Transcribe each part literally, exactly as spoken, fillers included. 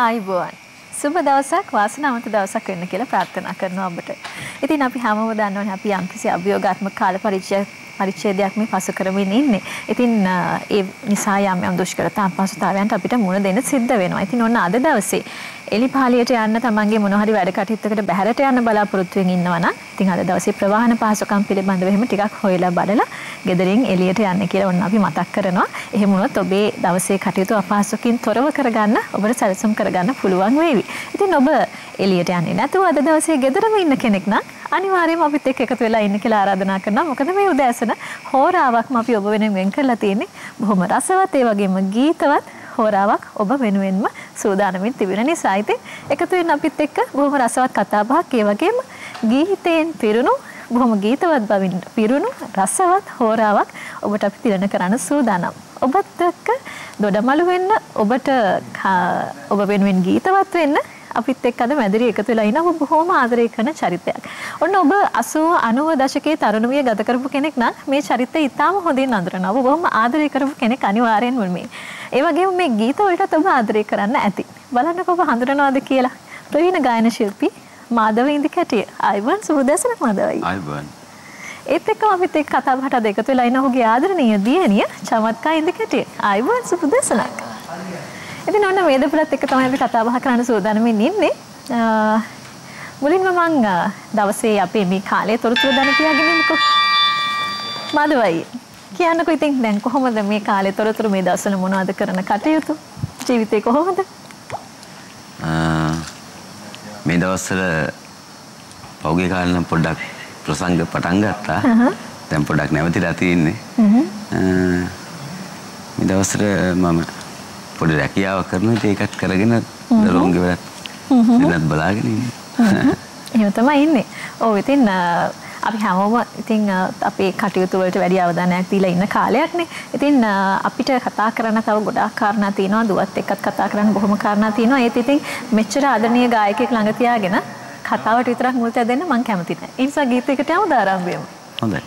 ආයුබෝවන්. සුබ දවසක් වාසනාවන්ත දවසක් වෙන්න කියලා ප්‍රාර්ථනා කරනවා ඔබට. ඉතින් අපි හැමෝම දන්නවනේ අපි යම්කිසි අභියෝගාත්මක කාල පරිච්ඡය පරිච්ඡේදයක් මේ පසු කරමින් ඉන්නේ. ඉතින් ඒ නිසා යම් යම් දුෂ්කරතා අපහසුතාවයන්ට අපිට මුහුණ දෙන්න සිද්ධ වෙනවා. ඉතින් ඔන්න අද දවසේ එලිපාලියට යන්න තමන්ගේ මොන හරි වැඩ කටයුත්තකට බැහැරට යන්න බලාපොරොත්තු වෙමින් ඉන්නවා නම් ඉතින් අද දවසේ ප්‍රවාහන පහසුකම් පිළිබඳව එහෙම ටිකක් හොයලා බලලා ගෙදරින් එළියට යන්න කියලා ඔන්න අපි මතක් කරනවා. එහෙම වුණොත් ඔබේ දවසේ කටයුතු අපහසුකින් තොරව කරගන්න ඔබට සැලසුම් කරගන්න පුළුවන් වේවි. ඉතින් ඔබ එළියට යන්නේ නැතුව අද දවසේ ගෙදරම ඉන්න කෙනෙක් නම් අනිවාර්යයෙන්ම අපිත් එක්ක එකතු වෙලා ඉන්න කියලා ආරාධනා කරනවා. මොකද මේ උදෑසන හෝරාවක්ම අපි ඔබ වෙනුවෙන් වෙන් කරලා තියෙන්නේ. බොහොම රසවත් ඒ වගේම ගීතවත් හෝරාවක් ඔබ වෙනුවෙන්ම සූදානමින් තිබෙන නිසා ඉතින් එකතු වෙන්න අපිත් එක්ක බොහොම රසවත් කතා බහක් ඒ වගේම ගීතයෙන් පිරුණු බොහොම ගීතවත් බවින් පිරුණු රසවත් හෝරාවක් ඔබට අපි තිරණ කරන්න සූදානම්. ඔබත් එක්ක දොඩමළු වෙන්න ඔබට ඔබ වෙනුවෙන් ගීතවත් වෙන්න අපිත් එක්ක අද මැදිරිය එකතු වෙලා ඉන්න ඔබ බොහොම ආදරය කරන චරිතයක්. ඔන්න ඔබ අසූ අනූව දශකයේ තරුණිය ගත කරපු කෙනෙක් නම් මේ චරිතය ඉතාම හොඳින් අඳුරනවා. ඔබ බොහොම ආදරය කරපු කෙනෙක් අනිවාර්යෙන්ම මේ. ඒ වගේම මේ ගීත වලටත් ඔබ ආදරය කරන්න ඇති. බලන්නකො ඔබ හඳුනනවාද කියලා. ප්‍රවීණ ගායන ශිල්පී මාධව ඉන්දිකැටිය. ආයුබෝවන් සුබ දවසක් මාධවයි. ආයුබෝවන්. ඒත් එක්කම අපිත් එක්ක කතා බහට අද එකතු වෙලා ඉන්න ඔහුගේ ආදරණීය දියණිය චමත්කා ඉන්දිකැටිය. ආයුබෝවන් සුබ දවසක්. ඉතින් ඔන්න වේදපුරත් එක්ක තමයි අපි කතා බහ කරන්න සූදානම්ින් ඉන්නේ. මුලින්ම මම දවසේ අපේ මේ කාලේ තොරතුරු දැන තියාගෙන ඉන්නකෝ. මාධවයි. කියන්නකෝ ඉතින් දැන් කොහොමද මේ කාලේ තොරතුරු මේ දවස්වල මොනවද කරන කටයුතු? ජීවිතේ කොහොමද? මේ දවස්වල පෞගේ කාලේ නම් පොඩ්ඩක් ප්‍රසංග පටන් ගත්තා. දැන් පොඩ්ඩක් නැවතිලා තියෙන්නේ. මේ දවස්වල මම පොඩි රැකියාවක් කරනවා ඒකත් කරගෙන දරුවන්ගේ වැඩත් වෙනත් බලාගෙන ඉන්නේ. එහෙම තමයි ඉන්නේ. ඔව් ඉතින් අපි හැමෝම ඉතින් අපේ කටයුතු වලට වැඩි අවධානයක් දීලා ඉන්න කාලයක්නේ. ඉතින් අපිට කතා කරන්න තව ගොඩාක් කාරණා තියෙනවා. දුවත් එක්කත් කතා කරන්න බොහොම කාරණා තියෙනවා. ඒත් ඉතින් මෙච්චර ආදරණීය ගායකයෙක් ළඟ තියාගෙන කතාවට විතරක් මුල් තැදෙන්න මම කැමති නැහැ. ඒ නිසා ගීතයකට යමු ආරම්භ වෙමු. හොඳයි.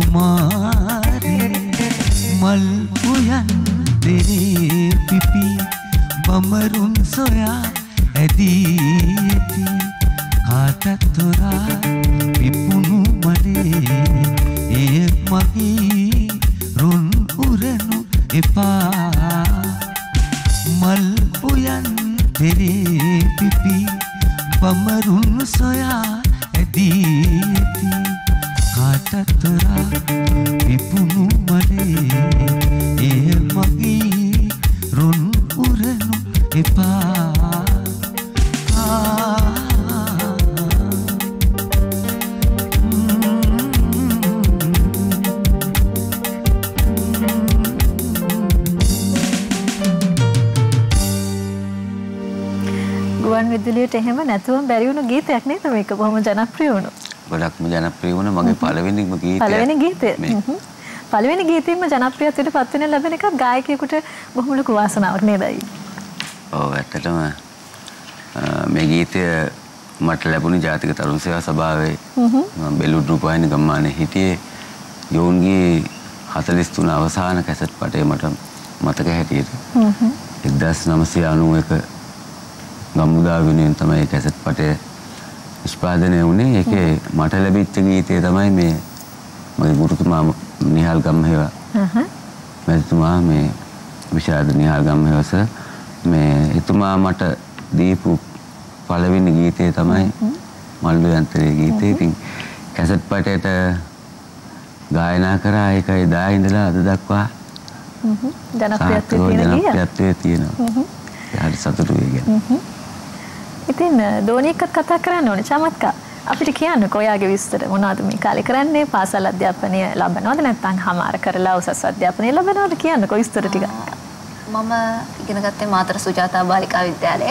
මල් උයන් දෙරේ පිපි ඇදීති කාටත් තොරා විපුණු මලේ එය මගේ රුන් උරනු එපා මල් උයන් පෙරේ පිපි බමරුන් සොයා ඇදීති කාටත් තොරා විපුණු මලේ එය මගේ රුන් උරනු එපා ගුවන් විදුලියට එහෙම නැතුවම බැරි වුණු ගීතයක් නේද මේක බොහොම ජනප්‍රිය වුණු. ගොඩක්ම ජනප්‍රිය වුණ මගේ පළවෙනිම ගීතය. පළවෙනි ගීතය. පළවෙනි ගීතයෙන්ම ජනප්‍රියත්වයට පත් වෙන ලැබෙන එකක් ගායකයෙකුට බොහොම ලොකු වාසනාවක් නේද අයි? ඔව් ඇත්තටම මේ ගීතය මට ලැබුණේ ජාතික තරුණ සේවා සභාවේ මම බෙලුඩ් රූපවාහිනී ගම්මානයේ හිටියේ යෝන්ගේ හතළිස් තුන අවසාන කැසට් පටේ මට මතක හැටියට එක්දාස් නවසිය අනූ එක ගම්මුදා වෙනුවෙන් තමයි කැසට් පටය නිෂ්පාදනය වුණේ. ඒකේ මට ලැබිච්ච ගීතය තමයි මේ මගේ ගුරුතුමා නිහාල් ගම්මහෙව මැතිතුමා මේ විශාරද නිහාල් ගම්මහෙවස මේ එතුමා මට දීපු පළවෙනි ගීතය තමයි මල්ලු යන්ත්‍රයේ ගීතය. ඉතින් කැසට් පටයට ගායනා කරා ඒක එදා ඉඳලා අද දක්වා ජනප්‍රියත්වයේ තියෙනවා. හරි සතුටුයි ගැන. ඉතින් දෝනි එක්කත් කතා කරන්න ඕනේ චමත්කා. අපිට කියන්නකෝ ඔයාගේ විස්තර මොනවද මේ කාලේ කරන්නේ? පාසල් අධ්‍යාපනය ලබනවද නැත්නම් හමාර කරලා උසස් අධ්‍යාපනය ලබනවද කියන්නකෝ විස්තර ටිකක්. මම ඉගෙන ගත්තේ මාතර සුජාතා බාලිකා විද්‍යාලයේ.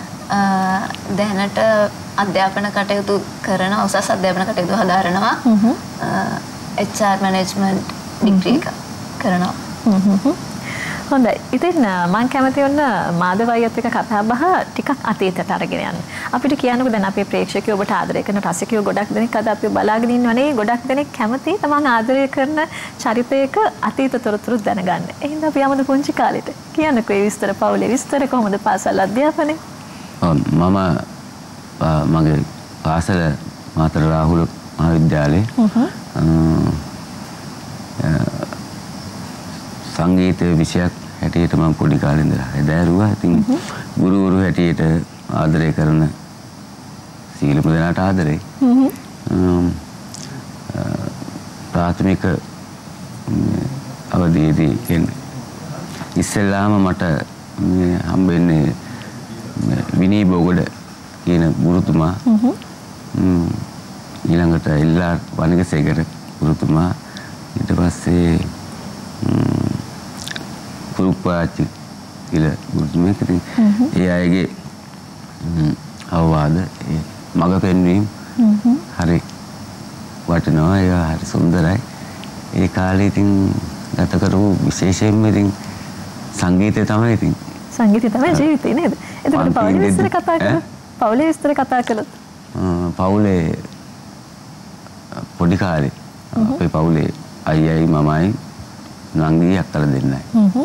දැනට අධ්‍යාපන කටයුතු කරන උසස් අධ්‍යාපන කටයුතු හදාරනවා. එච් ආර් මැනේජ්මන්ට් ඩිග්‍රී එක කරනවා. හොඳයි. ඉතින් මම කැමති වුණ මාධවයියත් එක්ක කතා බහ ටිකක් අතීතයට අරගෙන යන්න. අපිට කියන්නකෝ දැන් අපේ ප්‍රේක්ෂකයෝ ඔබට ආදරය කරන රසිකයෝ ගොඩක් දෙනෙක් අද අපිව බලාගෙන ඉන්නවනේ. ගොඩක් දෙනෙක් කැමති තමන් ආදරය කරන චරිතයක අතීත තොරතුරු දැනගන්න. එහෙනම් අපි යමුද පුංචි කාලෙට. කියන්නකෝ ඒ විස්තර පවුලේ විස්තර කොහොමද පාසල් අධ්‍යාපනය? මම මගේ පාසල මාතර රාහුල මහාවිද්‍යාලයේ සංගීත විෂයක් හැටියට මම පොඩි කාලේ ඉඳලා හැදෑරුවා. ඉතින් ගුරුවරු හැටියට ආදරය කරන සීලම දෙනාට ආදරේ. ප්‍රාථමික අවදීදී කියන්නේ ඉස්සෙල්ලාම මට හම්බෙන්නේ විනී බෝගොඩ කියන ගුරුතුමා. ඊළඟට එල්ලා වනිගසේකර ගුරුතුමා. ඊට පස්සේ පුරුප්පාච්චි කියලා ගුරුතුමෙක්. ඉතින් ඒ අයගේ අවවාද ඒ මග පෙන්වීම හරි වටිනවා. ඒ හරි සුන්දරයි. ඒ කාලේ ඉතින් ගත කරපු විශේෂයෙන්ම ඉතින් සංගීතය තමයි ඉතින් සංගීතය තමයි ජීවිතේ නේද? එතකොට පවුලේ විස්තර කතා කළොත් පවුලේ විස්තර කතා කළොත් පවුලේ පොඩි කාලේ අපේ පවුලේ අයියයි මමයි නංගි අක්කලා දෙන්නයි.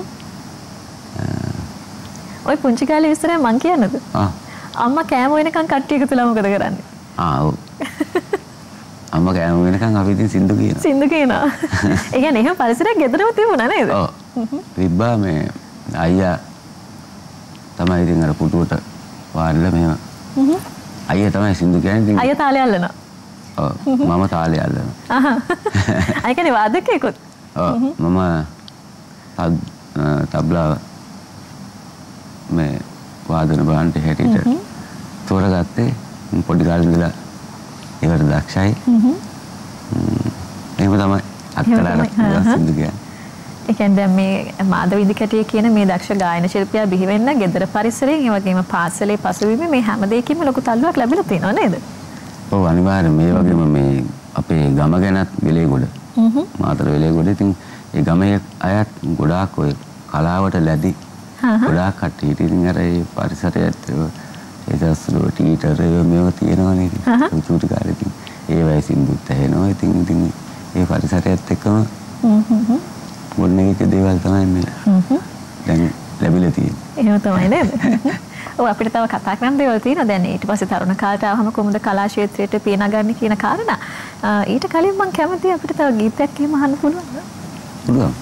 ඔය පුංචි කාලේ විස්තරය මං කියන්නද? ආ. අම්මා කෑම වෙනකන් කට්ටිය එකතුලා මොකද කරන්නේ? ආ ඔව්. අම්මා කෑම වෙනකන් අපි ඉතින් සින්දු කියනවා. සින්දු කියනවා. ඒ කියන්නේ එහෙම පරිසරයක් ගෙදරම තිබුණා නේද? ඔව්. තිබ්බා මේ අයියා තමයි ඉතින් අර පුටුවට වාඩිලා මෙහෙම. අයියා තමයි සින්දු කියන්නේ ඉතින්. අයියා තාලේ අල්ලනවා. ඔව්. මම තාලේ අල්ලනවා. අහහ. අය කියන්නේ වාදකයෙකුත්. ඔව්. මම තබ්ලා මේ වාදන බාන්ට හැටියට තෝරගත්තේ පොඩි කාලේ ඉඳලා ඒකට දක්ෂයි. එහෙම තමයි අක්කලාට සින්දු කියන්නේ. ඒ කියන්නේ දැන් මේ මාධව ඉදිකැටිය කියන මේ දක්ෂ ගායන ශිල්පියා බිහි වෙන්න ගෙදර පරිසරයෙන් ඒ වගේම පාසලේ පසුබිමේ මේ හැම දෙයකින්ම ලොකු තල්ලුවක් ලැබිලා තියෙනවා නේද? ඔව් අනිවාර්යයෙන්. මේ වගේම මේ අපේ ගම ගැනත් වෙලේගොඩ. මාතර වෙලේගොඩ. ඉතින් ඒ ගමේ අයත් ගොඩාක් ඔය කලාවට ලැබි ගොඩාක් කට්ටිය. ඉතින් අර ඒ පරිසරයත් ඒ දවස්වල ටීචර් මේව තියෙනවා නේද? චූටි කාලේ ඉතින් ඒ වගේ සින්දුත් ඇහෙනවා. ඉතින් ඉතින් ඒ පරිසරයත් එක්කම ගොඩනැගිච්ච දේවල් තමයි මේ දැන් ලැබිලා තියෙන්නේ. එහෙම තමයි නේද? ඔව් අපිට තව කතා කරන්න දේවල් තියෙනවා. දැන් ඊට පස්සේ තරුණ කාලට ආවම කොහොමද කලා ක්ෂේත්‍රයට පේනගන්නේ කියන කාරණා. ඊට කලින් මම කැමතියි අපිට තව ගීතයක් එහෙම අහන්න පුළුවන්ද? පුළුවන්.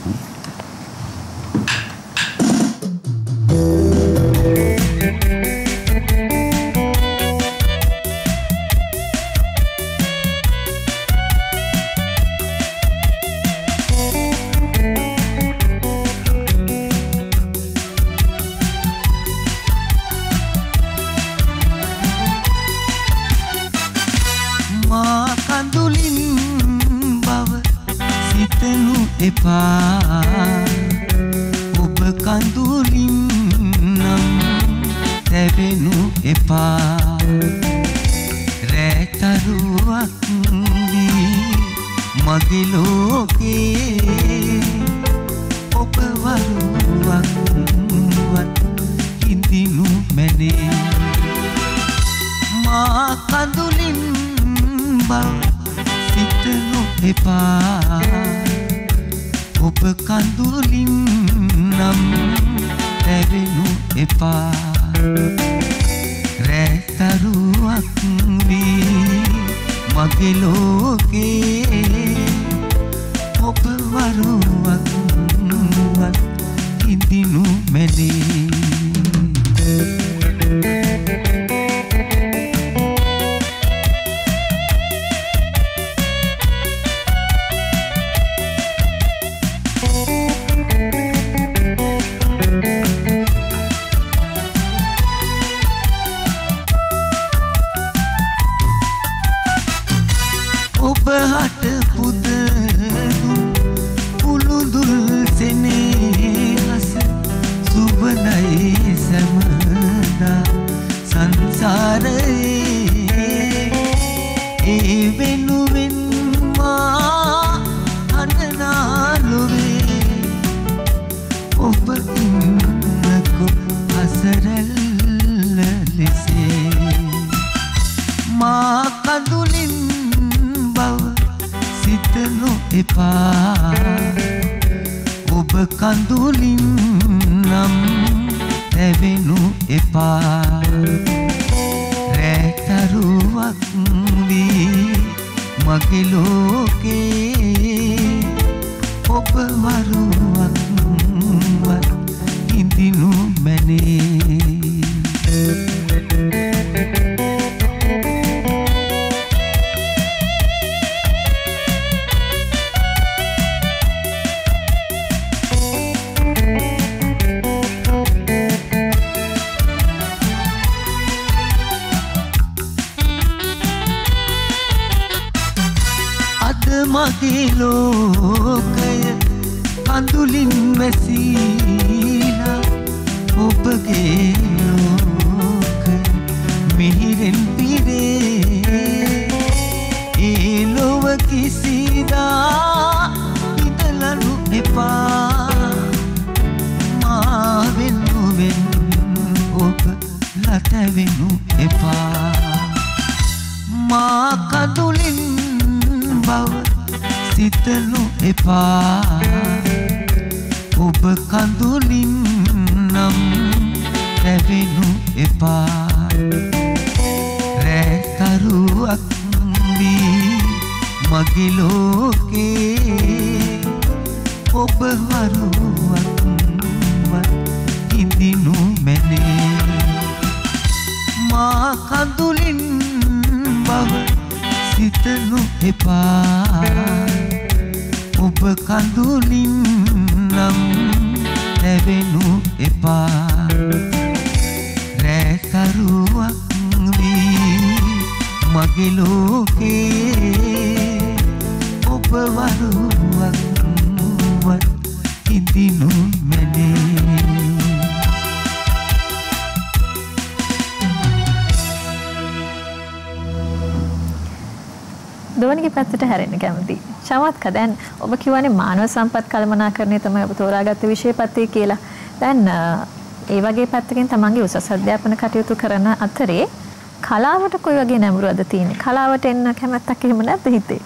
ඔබ කඳුලින් නම් තැවෙනු එපා රැතරුවක් වී මගේ ලෝකේ ඔබ වරුවක් වත් හිඳිනු මැනේ මා කඳුලින් බව සිතනු එපා ඔබ කඳුලින් නම් තැවෙනු එපා රැතරුවක් වී මගේ ලෝකේ ඔබ වරුවක් වත් හිඳිනු මැනේ ඔබ කඳුලින් නම් තැවෙනු එපා රැතරුවක් වී මගේ ලෝකේ ඔබ වරුවක් වත් හිඳිනු මැනේ මගේ ලෝකය කඳුලින් වැසීලා ඔබගේ ලෝකය මිහිරෙන් පිරේ ඒ ලොව කිසිදා ඉඳලනු එපා මා වෙනුවෙන් ඔබ ලතැවෙනු එපා මා කඳුලින් බව සිතනු එපා ඔබ කඳුලින් නම් තැවෙනු එපා රැතරුවක් වී මගේ ලෝකේ ඔබ වරුවක් වත් හිඳිනු මැනේ මා කඳුලින් බව සිතනු එපා ඔබ කඳුලින් නම් තැවෙනු එපා රැතරුවක් වී මගේ ලෝකේ ඔබ වරුවක් වත් හිඳිනු මැනේ දෝනිගේ පැත්තට හැරෙන්න කැමතියි. චමත්ක දැන් ඔබ කියවනේ මානව සම්පත් කළමනාකරණය තමයි ඔබ තෝරාගත්ත විෂයපත්‍රය කියලා. දැන් ඒ වගේ පැත්තකින් තමන්ගේ උසස් අධ්‍යාපන කටයුතු කරන අතරේ කලාවට කොයි වගේ නැඹුරුවද තියෙන්නේ? කලාවට එන්න කැමැත්තක් එහෙම නැද්ද හිතේ?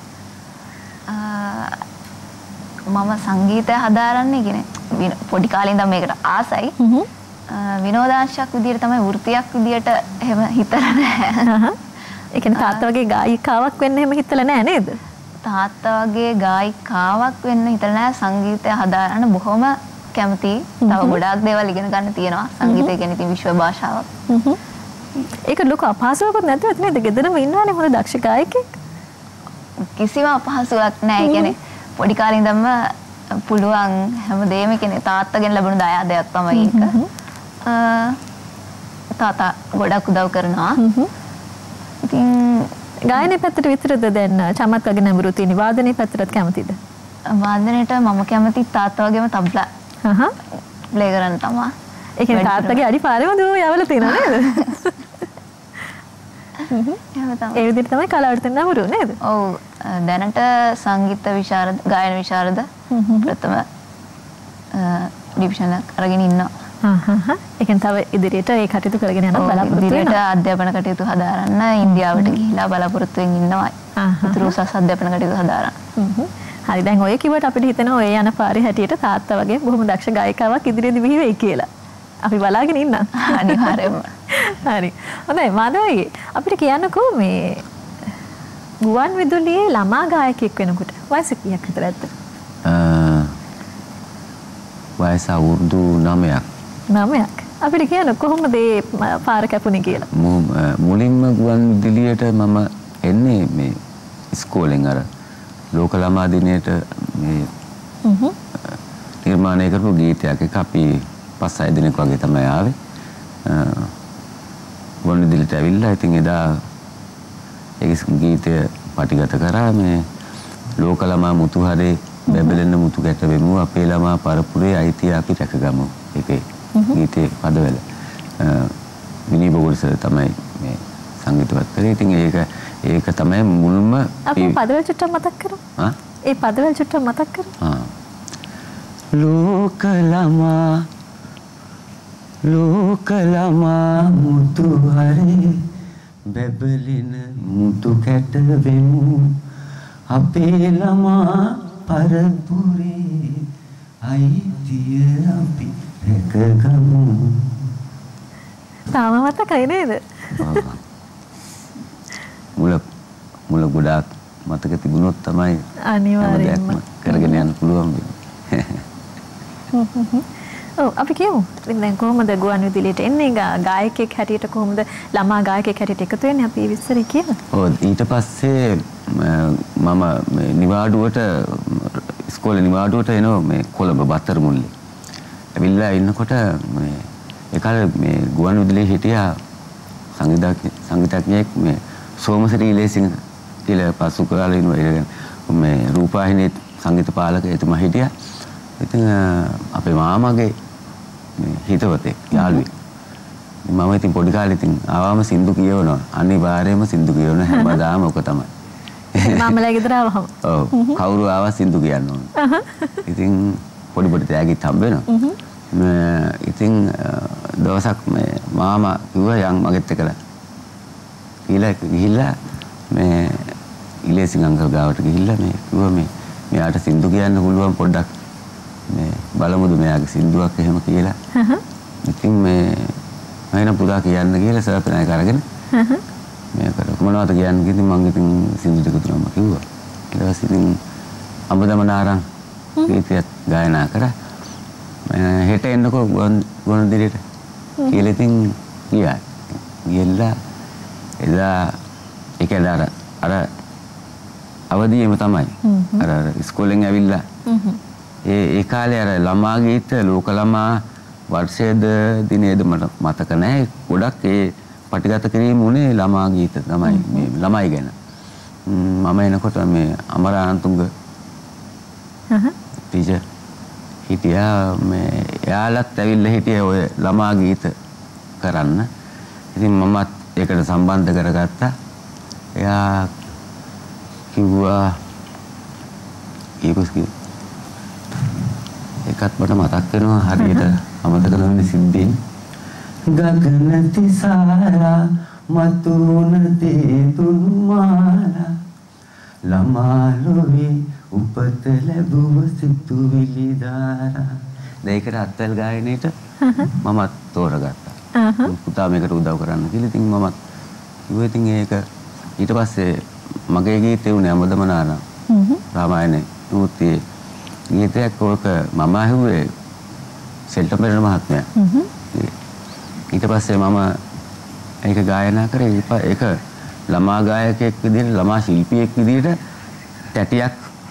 මම සංගීතය හදාරන්නේ කියන්නේ පොඩි කාලේ ඉඳන් මේකට ආසයි. විනෝදාංශයක් විදියට තමයි වෘත්තියක් විදියට එහෙම හිතලා නැහැ. ඒ කියන්නේ තාත්තා වගේ ගායිකාවක් වෙන්න එහෙම හිතලා නැහැ නේද? තාත්තා වගේ ගායිකාවක් වෙන්න හිතලා නැහැ. සංගීතය හදාරන්න බොහොම කැමතියි. තව ගොඩාක් දේවල් ඉගෙන ගන්න තියෙනවා. සංගීතය කියන්නේ ඉතින් විශ්ව භාෂාවක්. ඒක ලොකු අපහසුතාවක් නැතුවත් නේද? ගෙදරම ඉන්නවනේ හොඳ දක්ෂ ගායකයෙක්. කිසිම අපහසුතාවක් නැහැ. ඒ කියන්නේ පොඩි කාලේ ඉඳන්ම පුළුවන් හැමදේම කියන්නේ තාත්තගෙන් ලැබුණු දායාදයක් තමයි ඒක. තාත්තා ගොඩක් උදව් කරනවා. ඉතින් ගායනයේ පැත්තට විතරද දැන් චමත් වගේ නැඹුරු තියෙන වාදනයේ පැත්තටත් කැමතිද? වාදනයට මම කැමති තාත්තා වගේම තබ්ලා හහ ප්ලේ කරන්න තමයි. ඒ කියන්නේ තාත්තගේ අඩි පාරේම දුව යවලා තියෙනව නේද? ඒ විදිහට තමයි කලාවට නැඹුරු නේද? ඔව් දැනට සංගීත විශාරද ගායන විශාරද ප්‍රථම ඩිවිෂන් එක අරගෙන ඉන්නවා. හහ හහ ඒ කියන්නේ තව ඉදිරියට ඒ කටයුතු කරගෙන යන බලාපොරොත්තු වෙනවා. ඉදිරියට අධ්‍යාපන කටයුතු හදාරන්න ඉන්දියාවට ගිහිලා බලාපොරොත්තු වෙමින් ඉන්නවා. ඉතුරු උසස් අධ්‍යාපන කටයුතු හදාරන්න. හරි දැන් ඔය කිව්වට අපිට හිතෙනවා ඔය යන පාරේ හැටියට තාත්තා වගේ බොහොම දක්ෂ ගායිකාවක් ඉදිරියේදී බිහි වෙයි කියලා. අපි බලාගෙන ඉන්නම්. අනිවාර්යයෙන්ම. හරි. හොඳයි මාධවී අපිට කියන්නකෝ මේ ගුවන් විදුලියේ ළමා ගායකයෙක් වෙනකොට වයස කීයක් විතර ඇද්ද? වයස අවුරුදු නවයක්. නවයක්. අපිට කියන්න කොහොමද මේ පාර කැපුණේ කියලා? මුලින්ම ගුවන් විදුලියට මම එන්නේ මේ ඉස්කෝලෙන් අර ලෝක ළමා දිනයට මේ නිර්මාණය කරපු ගීතයක් එක අපි පස් හය දිනක් වගේ තමයි ආවේ. ගුවන් විදුලියට ඇවිල්ලා ඉතින් එදා ඒ ගීතය පටිගත කරා මේ ලෝක ළමා මුතු හරේ බැබලෙන මුතු ගැට වෙමු අපේ ළමා පරපුරේ අයිතිය අපි රැකගමු. ඒකේ ගීතේ පදවල විනී බෝගල් සර් තමයි මේ සංගීතවත් කරේ. ඉතින් ඒක ඒක තමයි මුල්ම අපි පදවල චුට්ටක් මතක් කරමු. ආ ඒ පදවල චුට්ටක් මතක් කරමු. ආ ලෝක ළමා ලෝක ළමා මුතු හරේ බැබලෙන මුතු කැට වෙමු අපේ ළමා පරපුරේ අයිතිය අපි රැකගමු. තාම මතකයි නේද? මුල මුල ගොඩාක් මතක තිබුණොත් තමයි අනිවාර්යයෙන්ම කරගෙන යන්න පුළුවන් වෙන්නේ. ඔව් අපි කියමු. ඉතින් දැන් කොහොමද ගුවන් විදුලියට එන්නේ ගායකයෙක් හැටියට කොහොමද ළමා ගායකයෙක් හැටියට එකතු වෙන්නේ අපි විස්තරي කියලා. ඔව් ඊට පස්සේ මම මේ නිවාඩුවට ඉස්කෝලේ නිවාඩුවට එනවා මේ කොළඹ බත්තර මුල්ලේ. ඇවිල්ලා ඉන්නකොට මේ ඒකල මේ ගුවන් විදුලියේ හිටියා සංගීතඥ සංගීතඥයෙක් මේ සෝමසිරි ඉලේසිංහ කියලා පසු කාලේ ඉන්න මේ රූපවාහිනියේ සංගීත පාලක එතුමා හිටියා. ඉතින් අපේ මාමාගේ මේ හිතවතෙක් යාළුවෙක්. මම ඉතින් පොඩි කාලේ ඉතින් ආවම සින්දු කියවනවා. අනිවාර්යයෙන්ම සින්දු කියවන හැමදාම ඔක තමයි. මාමලා ගෙදර ආවම. ඔව් කවුරු ආවා සින්දු කියන්න ඕන. ඉතින් පොඩි පොඩි තෑගිත් හම්බ වෙනවා. ඉතින් දවසක් මේ මාමා කිව්වා යන් මගෙත් එක්කලා. ඊළා ගිහිල්ලා මේ ඉලේසිංහ අංකල් ගාවට ගිහිල්ලා මේ කිව්වා මේ මෙයාට සින්දු කියන්න පුළුවන් පොඩ්ඩක් මේ බලමුද මෙයාගේ සින්දුවක් එහෙම කියලා. ඉතින් මේ මම එන පුතා කියන්න කියලා සර්පනායක අරගෙන මේකට මොනවද කියන්නේ කිව්ද මම ඉතින් සින්දු ටික තුනම කිව්වා. ඊට පස්සේ ඉතින් අඹදමනාරං ගීතයක් ගායනා කරා. හෙට එන්නකෝ ගුවන් විදුලියට කියලා ඉතින් ගියා. ගියලා එදා ඒක අර අර අවදියේම තමයි. අර අර ඉස්කෝලෙන් ඇවිල්ලා ඒ ඒ කාලේ අර ළමා ගීත ලෝක ළමා වර්ෂයේද දිනේද මට මතක නැහැ. ගොඩක් ඒ පටිගත කිරීම උනේ ළමා ගීත තමයි මේ ළමයි ගැන. මම එනකොට මේ අමරානතුංග හහ ටීචර් හිටියා මේ එයාලත් ඇවිල්ලා හිටියේ ඔය ළමා ගීත කරන්න. ඉතින් මමත් ඒකට සම්බන්ධ කරගත්තා. එයා කිව්වා ඒකස් එකත් මට මතක් වෙනවා හරියට අමතක කරන්නේ සිද්ධියෙන්. ගගන තිසාරා මතුන තේ තුමාලා ළමා ලොවේ උපත ලැබුව සිතුවිලි දාරා දෙයකට අත්වැල් ගායනයේට මමත් තෝරගත්තා. පුතා මේකට උදව් කරන්න කියලා. ඉතින් මමත් කිව්වා ඉතින් ඒක ඊට පස්සේ මගේ ගීතේ උනේ අමදමනාන රාමායනේ නූතියේ ගීතයක් ඕක මම අහුවේ සෙල්ටම් පෙරේර මහත්මයා. ඊට පස්සේ මම ඒක ගායනා කරේ. ඒක ළමා ගායකයෙක් විදිහට ළමා ශිල්පියෙක් විදිහට තැටියක්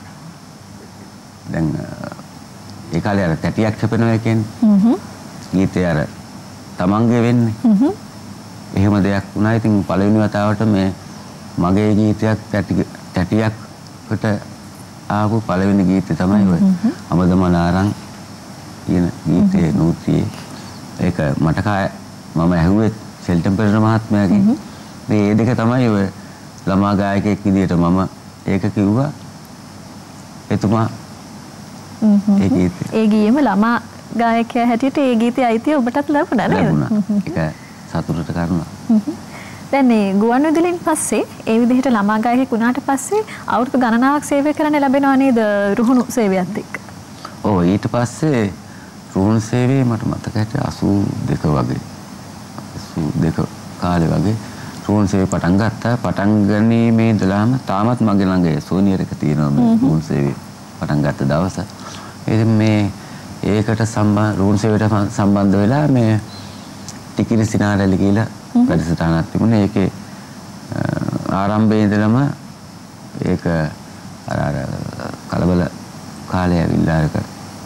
දැන් ඒ කාලේ අර තැටියක් හැපෙනවා කියන්නේ ගීතය අර තමන්ගේ වෙන්නේ. එහෙම දෙයක් වුණා. ඉතින් පළවෙනි වතාවට මේ මගේ ගීතයක් තැටියක්කට ආපු පළවෙනි ගීතය තමයි ඔය අමදමනාරං කියන ගීතේ නූතියේ. ඒක මට කාය මම ඇහුවේ සෙල්ටම් පෙරේර මහත්මයාගෙන්. මේ දෙක තමයි ඔය ළමා ගායකයෙක් විදිහට මම ඒක කිව්වා. එතුමා ඒ ගීතේ ඒ ගීයේම ළමා ගායකයා හැටියට ඒ ගීතේ අයිතිය ඔබටත් ලැබුණා නේද? ලැබුණා. ඒක සතුටට කරනවා. දැන් මේ ගුවන් විදුලියෙන් පස්සේ ඒ විදිහට ළමා ගායකයෙක් වුණාට පස්සේ අවුරුදු ගණනාවක් සේවය කරන්න ලැබෙනවා නේද රුහුණු සේවයත් එක්ක? ඔව් ඊට පස්සේ රුහුණු සේවයේ මට මතක හිටිය අසූ දෙක වගේ අසූ දෙක කාලේ වගේ රුහුණු සේවය පටන් ගත්තා. පටන් ගැනීමේ ඉඳලාම තාමත් මගේ ළඟ සෝනියර් එක තියෙනවා මේ රුහුණු සේවය පටන් ගත්ත දවස. ඉතින් මේ ඒකට සම්බන්ධ රුහුණු සේවයට සම්බන්ධ වෙලා මේ ටිකිරි සිනාරැලි කියලා වැඩසටහනක් තිබුණා. ඒකේ ආරම්භයේ ඉඳලම ඒක අර අර කලබල කාලේ ඇවිල්ලා ඒක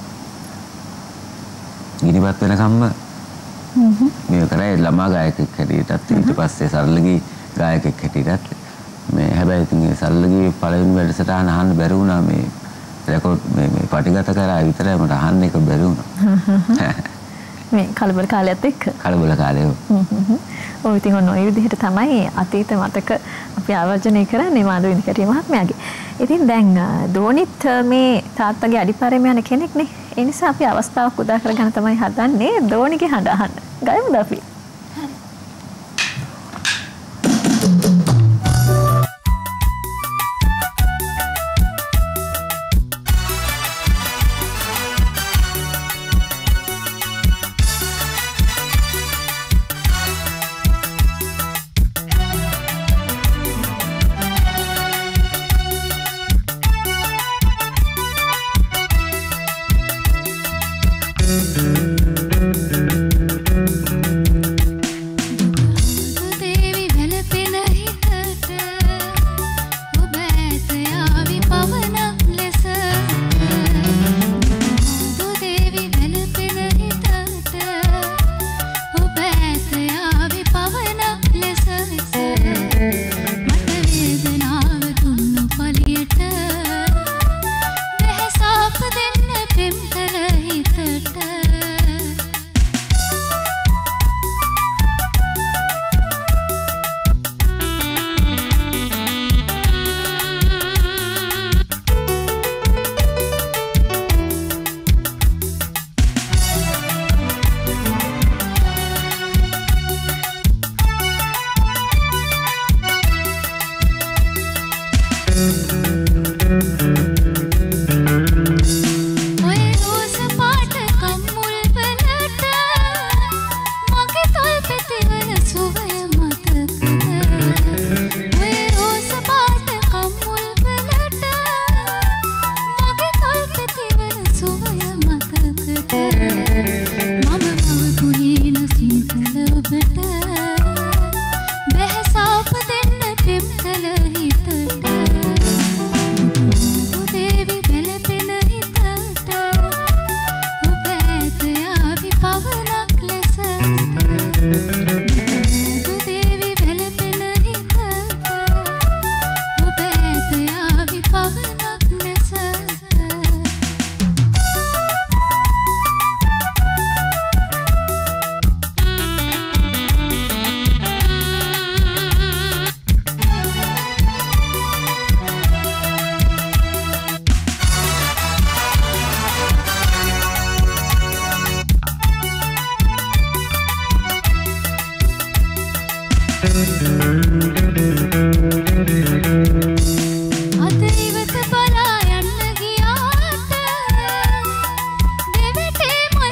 ගිනිපත් වෙනකම්ම මේ කරේ ළමා ගායකයෙක් හැටියටත් ඊට පස්සේ සරලගී ගායකයෙක් හැටියටත් මේ හැබැයි ඉතින් ඒ සරලගී පළවෙනි වැඩසටහන අහන්න බැරි වුණා. මේ රෙකෝඩ් මේ මේ පටිගත කරා විතරයි මට අහන්න එක බැරි වුණා. මේ කලබල කාලයත් එක්ක කලබල කාලේ. ඔව් ඉතින් ඔන්න ඔය විදිහට තමයි අතීත මතක අපි ආවර්ජනය කරන්නේ මාධවීන් කැටිය මහත්මයාගේ. ඉතින් දැන් දෝනිත් මේ තාත්තගේ අඩිපාරේම යන කෙනෙක් නේ. ඒ නිසා අපි අවස්ථාවක් උදා කරගන්න තමයි හදන්නේ දෝනිගේ හඬ අහන්න. ගයමුද අපි? අත ඉවත බලා යන්න ගියාට දෙවිතේ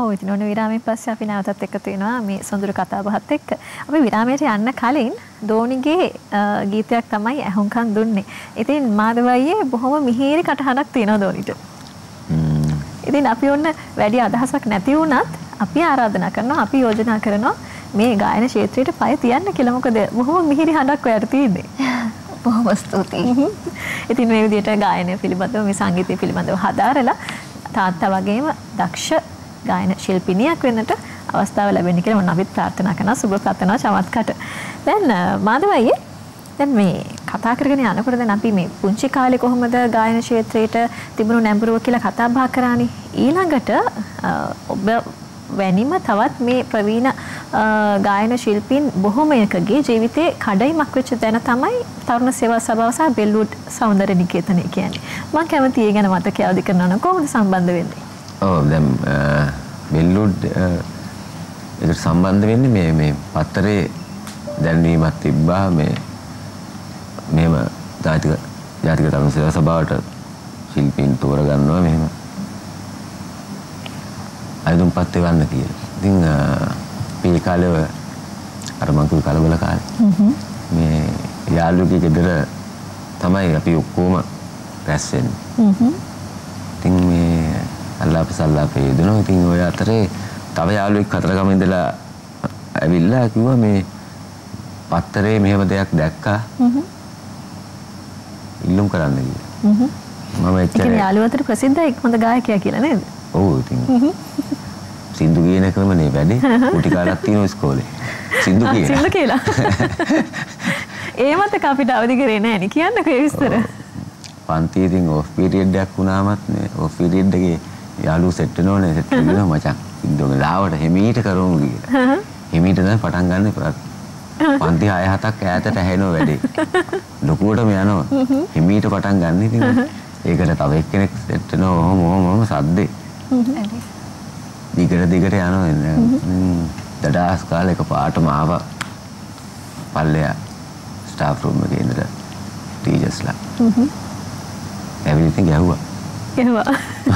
ඔව් ඉතින් ඔන්න විරාමයෙන් පස්සේ අපි නැවතත් එකතු වෙනවා මේ සොඳුරු කතා බහත් එක්ක. අපි විරාමයට යන්න කලින් දෝනිගේ ගීතයක් තමයි ඇහුම්කන් දුන්නේ. ඉතින් මාදවයියේ බොහොම මිහිරි කටහඬක් තියෙනවා දෝනිට. ඉතින් අපි ඔන්න වැඩි අදහසක් නැති වුණත් අපි ආරාධනා කරනවා අපි යෝජනා කරනවා මේ ගායන ක්ෂේත්‍රයට පය තියන්න කියලා. මොකද බොහොම මිහිරි හඬක් ඔයාලට තියෙන්නේ. බොහොම ස්තුතියි. ඉතින් මේ විදිහට ගායනය පිළිබඳව මේ සංගීතය පිළිබඳව හදාරලා තාත්තා වගේම දක්ෂ ගායන ශිල්පිනියක් වෙන්නට අවස්ථාව ලැබෙන්න කියලා මම අපිත් ප්‍රාර්ථනා කරනවා. සුබ ප්‍රාර්ථනා චමත්කට. දැන් මාදවයියේ දැන් මේ කතා කරගෙන යනකොට දැන් අපි මේ පුංචි කාලේ කොහොමද ගායන ක්ෂේත්‍රයට තිබුණු නැඹුරුව කියලා කතා බහ කරානේ. ඊළඟට ඔබ වැනිම තවත් මේ ප්‍රවීණ ගායන ශිල්පීන් බොහොමයකගේ ජීවිතේ කඩයිමක් වෙච්ච තැන තමයි තරුණ සේවා සභාව සහ බෙල්ලුඩ් සෞන්දර්ය නිකේතනය කියන්නේ. මම කැමතියි ඒ ගැන මතකය අවදි කරනවා නම් කොහොමද සම්බන්ධ වෙන්නේ? ඔව් දැන් බෙල්ලුඩ් ඒකට සම්බන්ධ වෙන්නේ මේ මේ පත්තරේ දැන්වීමක් තිබ්බා මේ මෙහෙම ජාතික ජාතික තරුණ සේවා සභාවට ශිල්පීන් තෝරගන්නවා මෙහෙම අයදුම්පත් වෙන්න කියලා. ඉතින් මේ කාලේ අර මං කිව්ව කලබල කාලේ මේ යාළුවෙකුගේ ගෙදර තමයි අපි ඔක්කොම රැස් වෙන්නේ. ඉතින් මේ අල්ලාප සල්ලාපේ යෙදුණා. ඉතින් ඔය අතරේ තව යාළුවෙක් කතරගම ඉඳලා ඇවිල්ලා කිව්වා මේ පත්තරේ මෙහෙම දෙයක් දැක්කා. ඉල්ලුම් කරන්න කියලා. මම එච්චර ඒ යාළුවා අතර ප්‍රසිද්ධයි හොඳ ගායකයා කියලා නේද? ඔව් ඉතින් සින්දු කියන එකම නේ වැඩේ. කුටි කාලක් තියෙනවා ඉස්කෝලේ. සින්දු කියලා. සින්දු කියලා. ඒ මතක අපිට අවදි කරේ නැහැ නේ. කියන්නකෝ ඒ විස්තර. පන්තියේ ඉතින් ඔෆ් පීරියඩ් එකක් වුණාමත් නේ ඔෆ් පීරියඩ් එකේ යාළුවෝ සෙට් වෙනෝනේ සෙට් වෙනවා මචං. සින්දුවක ලාවට හිමීට කරමු කියලා. හිමීට තමයි පටන් ගන්න. පන්ති හය හතක් ඈතට ඇහෙනවා වැඩේ. ලොකුවටම යනවා. හිමීට පටන් ගන්න ඉතින් ඒකට තව එක්කෙනෙක් සෙට් වෙනවා ඔහොම ඔහොම සද්දේ. දිගට දිගට යනවා. දඩාස් කාලේ එක පාටම ආවා පල්ලෙයා ස්ටාෆ් රූම් එකේ ඉඳලා ටීචර්ස්ලා. එවරිතින් ගැහුවා. ගැහුවා.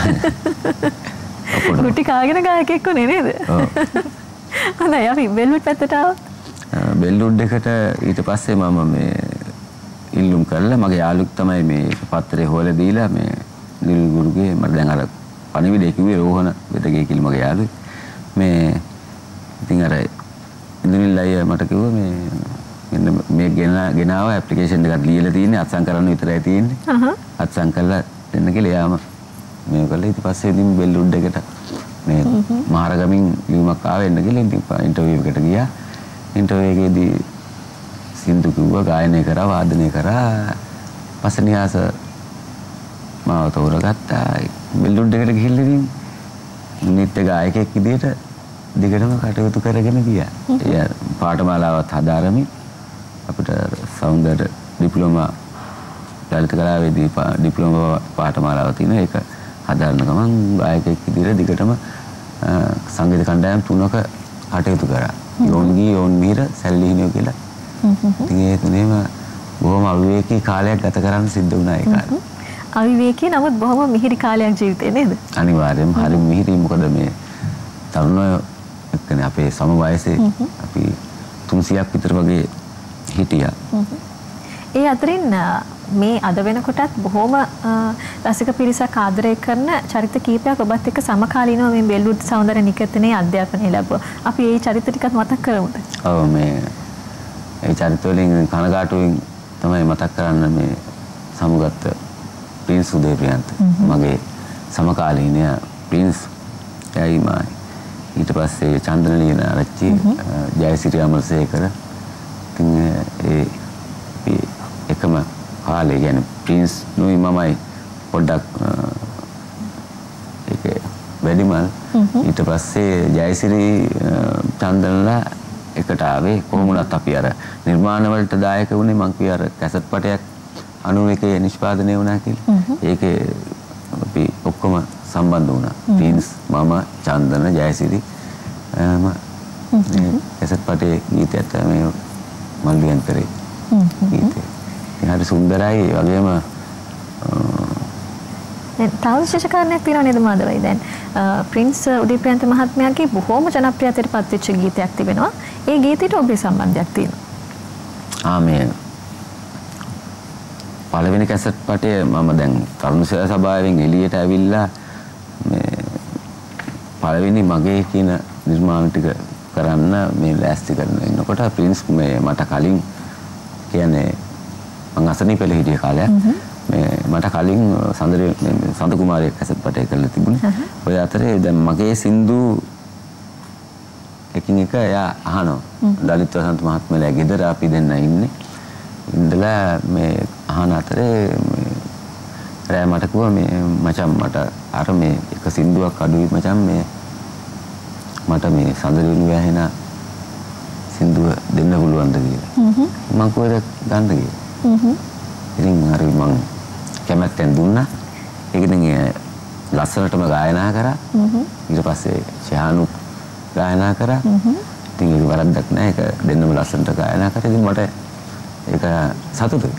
කුටි කාගෙන ගායකයෙක් වුණේ නේද? ඔව්. හොඳයි අපි බෙල්ලුඩ් පැත්තට ආවා. බෙල්ලුඩ් එකට ඊට පස්සේ මම මේ ඉල්ලුම් කරලා මගේ යාළුවෙක් තමයි මේ පත්‍රේ හොයලා දීලා මේ නිල් ගුරුගේ මට දැන් අර පණිවිඩය කිව්වේ රෝහණ වෙදගේ කියලා මගේ යාළුවෙක්. මේ ඉතින් අර ඉන්දුනිල් අයියා මට කිව්වා මේ මෙන්න මේ ගෙන ගෙනාව ඇප්ලිකේෂන් එකක් ලියලා තියෙන්නේ අත්සන් කරන්න විතරයි තියෙන්නේ. හහ. අත්සන් කරලා දෙන්න කියලා යාම මේ කළා. ඊට පස්සේ ඉතින් බෙල්ලුඩ් එකට මේ මහරගමින් ලියුමක් ආවෙන්න කියලා ඉතින් ඉන්ටර්විව් එකට ගියා. ඉන්ටර්විව් එකේදී සින්දු කිව්වා ගායනය කරා වාදනය කරා පසනියාස මාව තෝරගත්තා. බෙල්ලුඩ් එකට ගිහිල්ලා ඉතින් නිත්‍ය ගායකයෙක් විදිහට දිගටම කටයුතු කරගෙන ගියා. ඒ පාඨමාලාවත් හදාරමින් අපිට සෞන්දර්ය ඩිප්ලෝමා ලලිත කලාවේදී ඩිප්ලෝමා පාඨමාලාව තියෙනවා. ඒක හදාරන ගමන් ගායකයෙක් විදිහට දිගටම සංගීත කණ්ඩායම් තුනක කටයුතු කරා. යෝන්ගී යෝන් මිහිර සැලලිහිනියෝ කියලා. ඉතින් ඒ තුනේම බොහොම අවිවේකී කාලයක් ගත කරන්න සිද්ධ වුණා ඒ කාලේ. අවිවේකී නමුත් බොහොම මිහිරි කාලයක් ජීවිතේ නේද? අනිවාර්යයෙන්ම හරි මිහිරි. මොකද මේ තරුණයෝ එක්කනේ අපේ සම වයසේ අපි තුන්සියක් විතර වගේ හිටියා. ඒ අතරින් මේ අද වෙනකොටත් බොහොම රසික පිරිසක් ආදරය කරන චරිත කීපයක් ඔබත් එක්ක සමකාලීනව මේ බෙල්ලුඩ් සෞන්දර්ය නිකේතනයේ අධ්‍යාපනය ලැබුවා. අපි මේ චරිත ටිකත් මතක් කරමුද? ඔව් මේ ඒ චරිත වලින් කනගාටුවෙන් තමයි මතක් කරන්න මේ සමුගත්ත ප්‍රින්ස් උදේප්‍රියන්ත මගේ සමකාලීනය ප්‍රින්ස් යයිමයි. ඊට පස්සේ චන්ද්‍රලියන ආරච්චි ජයසිරි අමරසේකර. ඉතින් ඒ එකම කාලේ කියන්නේ ප්‍රින්ස් නුයි මමයි පොඩ්ඩක් ඒක වැඩිමල්. ඊට පස්සේ ජයසිරි චන්ද්‍රලා එකට ආවේ. කොහොමුණත් අපි අර නිර්මාණ වලට දායක වුණේ මං කිය අර කැසට් පටයක් අනූ එකේ නිෂ්පාදනය වුණා කියලා. ඒකේ අපි ඔක්කොම සම්බන්ධ වුණා. ප්‍රින්ස් මම චන්දන ජයසිරි ම කැසට් පටේ ගීතයත් මේ මල්ලියන් කරේ ගීතේ. හරි සුන්දරයි වගේම දැන් තව විශේෂ කාරණයක් තියෙනවා නේද මාධවයි? දැන් ප්‍රින්ස් උදේප්‍රියන්ත මහත්මයාගේ බොහෝම ජනප්‍රියත්වයට පත්වෙච්ච ගීතයක් තිබෙනවා. ඒ ගීතයට ඔබේ සම්බන්ධයක් තියෙනවා. ආ මේ පළවෙනි කැසට් පටය මම දැන් තරුණ සේවා සභාවෙන් එළියට ඇවිල්ලා මේ පළවෙනි මගේ කියන නිර්මාණ ටික කරන්න මේ ලෑස්ති කරන ඉන්නකොට ප්‍රින්ස් මේ මට කලින් කියන්නේ මං අසනීපෙළ හිටිය කාලයක් මේ මට කලින් සඳර සඳ කුමාරයෙක් කැසට් පටය කරලා තිබුණේ. ඔය අතරේ දැන් මගේ සින්දු එකින් එක එයා අහනවා. ලලිත් වසන්ත මහත්මයාගේ ගෙදර අපි දෙන්න ඉන්නේ. ඉඳලා මේ අහන අතරේ මේ රෑ මට කිව්වා මේ මචං මට අර මේ එක සින්දුවක් අඩුයි මචං මේ මට මේ සඳලිනු වැහෙන සින්දුව දෙන්න පුළුවන්ද කියලා. මම කොහෙද ගන්නද කියලා. ඉතින් හරි මං කැමැත්තෙන් දුන්නා. ඒක ඉතින් ලස්සනටම ගායනා කරා. ඊට පස්සේ ශානු ගායනා කරා. ඉතින් ඒක වරද්දක් නෑ. ඒක දෙන්නම ලස්සනට ගායනා කරා. ඉතින් මට ඒක සතුටුයි.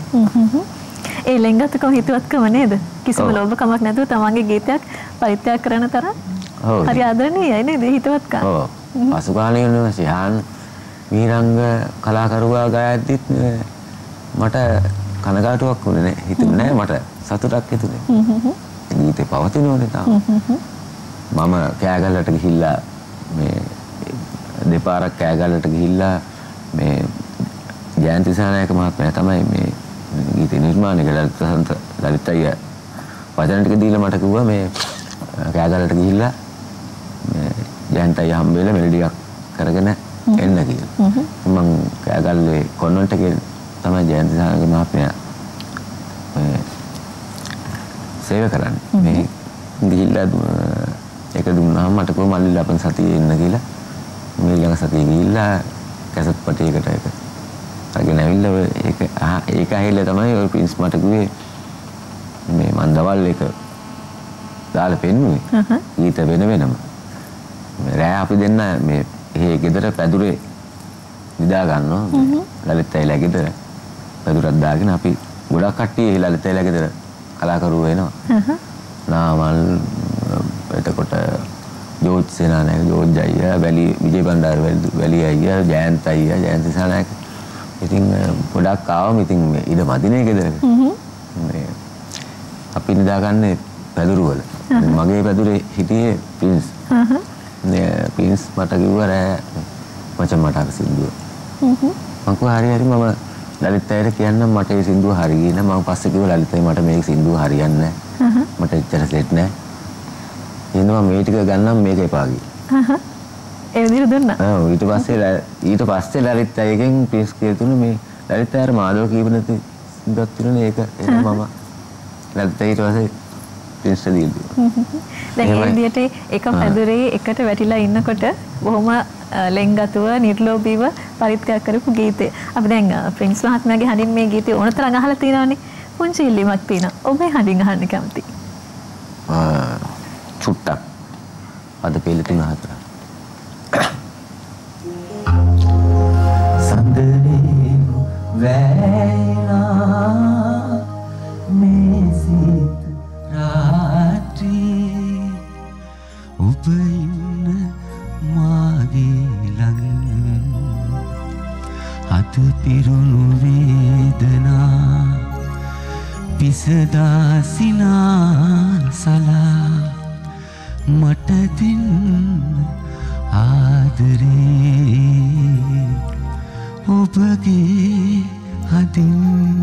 ඒ ලෙන්ගතුකම හිතුවත්කම නේද? කිසිම ලෝභකමක් නැතුව තමන්ගේ ගීතයක් පරිත්‍යාග කරන තරම් හරි ආදරණීයයි නේද හිතවත්කම? ඔව්. පසුකාලීන ශාන් මීරංග කලාකරුවා ගායද්දිත් මට කනගාටුවක් වුණේ නැහැ. හිතුනේ නැහැ මට සතුටක් හිතුනේ. ගීතේ පවතිනෝනේ තාම. මම කෑගල්ලට ගිහිල්ලා මේ දෙපාරක් කෑගල්ලට ගිහිල්ලා මේ ජයන්ති සානායක මහත්මයා තමයි මේ ගීත නිර්මාණය කළා. ලලිත ලලිත අයියා වචන ටික දීලා මට කිව්වා මේ කෑගල්ලට ගිහිල්ලා මේ ජයන්ත අයියා හම්බෙලා මෙලඩියක් කරගෙන එන්න කියලා. මම කෑගල්ලේ කොන්වන්ට් එකේ තමයි ජයන්ති සානායක මහත්මයා මේ සේවය කරන්නේ. මේ ගිහිල්ලා ඒක දුන්නාම මට කොහොම මල්ලි ලපන් සතියේ එන්න කියලා. මේ ළඟ සතියේ ගිහිල්ලා කැසට් පටයකට ඒක අරගෙන ඇවිල්ලා ඒක ඒක ඇහිලා තමයි ඔය ප්‍රින්ස් මට කිව්වේ මේ මන් දවල් එක දාලා පෙන්නුවේ. ගීත වෙන වෙනම. මේ රෑ අපි දෙන්න මේ එහෙ ගෙදර පැදුරේ නිදා ගන්නවා. ලලිත් අයිලා ගෙදර පැදුරක් දාගෙන අපි ගොඩක් කට්ටිය එහෙ ලලිත් අයිලා ගෙදර කලාකරුවෝ වෙනවා. නාමල් එතකොට ජෝර්ජ් සේනානායක ජෝර්ජ් අයියා වැලි විජේ බණ්ඩාර වැලි අයියා ජයන්ත අයියා ජයන්ති සේනානායක ඉතින් ගොඩක් ආවම ඉතින් ඉඩ මදිනේ ගෙදරක. මේ අපි නිදාගන්නේ පැදුරු වල. මගේ පැදුරේ හිටියේ ප්‍රින්ස්. මේ ප්‍රින්ස් මට කිව්වා රෑ මචං මට අර සින්දුව. මම කිව්වා හරි හරි මම ලලිත් අයියට කියන්නම් මට ඒ සින්දුව හරි ගියේ නෑ. මම පස්සේ කිව්වා ලලිත් අය මට මේ සින්දුව හරියන්නේ නෑ. මට එච්චර සෙට් නෑ. එහෙනම් මම මේ ටික ගන්නම් මේක එපා ගියා. ඒ විදිහට දුන්නා. ආ ඊට පස්සේ ඊට පස්සේ ලලිත් අයගෙන් ප්‍රින්ස් කියතුනේ මේ ලලිත් අයර මාදව කීප නැති ඉඳක් තුනේ ඒක එහෙනම් මම ලලිත් ඊට පස්සේ ප්‍රින්ස් දීලා. දැන් මේ විදිහට එක පැදුරේ එකට වැටිලා ඉන්නකොට බොහොම ලෙන්ගතුව නිර්ලෝභීව පරිත්‍යාග කරපු ගීතය. අපි දැන් ප්‍රින්ස් මහත්මයාගේ හඬින් මේ ගීතය ඕනතරම් අහලා තියෙනවානේ. පුංචි ඉල්ලීමක් තියෙනවා. ඔබේ හඬින් අහන්න කැමතියි. ආ චුට්ටක් අද පෙළ තුන හතර සඳනේ වැයනා මේ සිත රාත්‍රී ඔබ ඉන්න මාගේ ළඟ අත පිරුණු වේදනා පිසදා සිනාසලා මට දෙන්න ආදරේ ඔබගේ හදින්.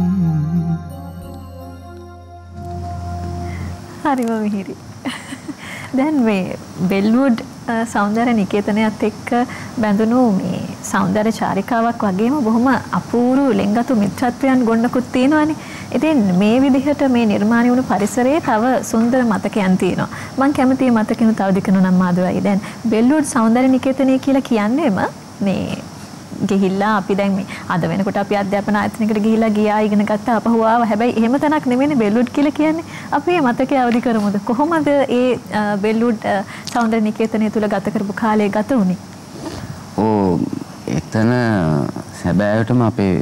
හරිම මිහිරි. දැන් මේ බෙල්වුඩ් සෞන්දර්ය නිකේතනයත් එක්ක බැඳුණු මේ සෞන්දර්ය චාරිකාවක් වගේම බොහොම අපූර්ව ලෙන්ගතු මිත්‍රත්වයන් ගොන්නකුත් තියෙනවානේ. ඉතින් මේ විදිහට මේ නිර්මාණය වුණු පරිසරයේ තව සුන්දර මතකයන් තියෙනවා. මම කැමතියි මතකිනු තව දිකනු නම් මාදවයි. දැන් බෙල්වුඩ් සෞන්දර්ය නිකේතනය කියලා කියන්නේම මේ ගිහිල්ලා අපි දැන් මේ අද වෙනකොට අපි අධ්‍යාපන ආයතනයකට ගිහිල්ලා ගියා ඉගෙන ගත්තා අපහු ආවා. හැබැයි එහෙම තැනක් නෙමෙයිනේ බෙල්වුඩ් කියලා කියන්නේ. අපි මේ මතකය අවදි කරමුද? කොහොමද ඒ බෙල්වුඩ් සෞන්දර්ය නිකේතනය තුල ගත කරපු කාලය ගත වුනේ? ඕ එතන සැබෑවටම අපේ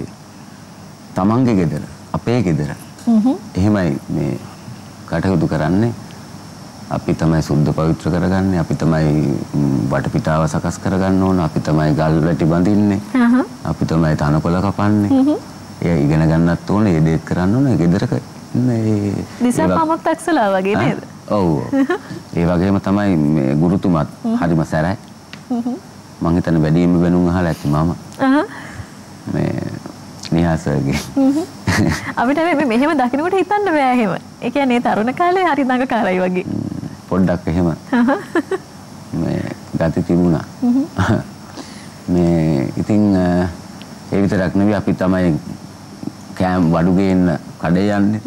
තමන්ගේ ගෙදර අපේ ගෙදර එහෙමයි මේ කටයුතු කරන්නේ. අපි තමයි සුද්ධ පවිත්‍ර කරගන්නේ. අපි තමයි වටපිටාව සකස් කරගන්න ඕන. අපි තමයි ගල් වැටි බඳින්නේ. අපි තමයි තනකොළ කපන්නේ. ඒ ඉගෙන ගන්නත් ඕනේ. ඒ දේත් කරන්න ඕනේ. ගෙදරක මේ දිසාපාමොක් තක්සලා වගේ නේද? ඔව්. ඒ වගේම තමයි මේ ගුරුතුමත් හරිම සැරයි. මං හිතන්නේ වැඩිම වෙනුම් අහලා ඇති මම. මේ නිහාසගේ. අපිට මේ මෙහෙම දකින්නකොට හිතන්න බෑ එහෙම. ඒ කියන්නේ තරුණ කාලේ හරි දඟකාරයි වගේ. පොඩ්ඩක් එහෙම. මේ ගති තිබුණා. මේ ඉතින් ඒ විතරක් නෙවෙයි අපි තමයි කෑම් වඩු ගේන්න කඩේ යන්නේ.